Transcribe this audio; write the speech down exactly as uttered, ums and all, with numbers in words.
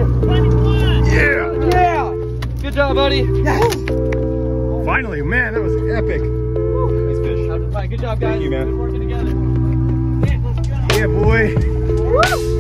Yeah! Yeah! Good job, buddy. Yes! Finally, man, that was epic. Nice fish. Good job, guys. Thank you, man. Good working together. Yeah, boy. Woo!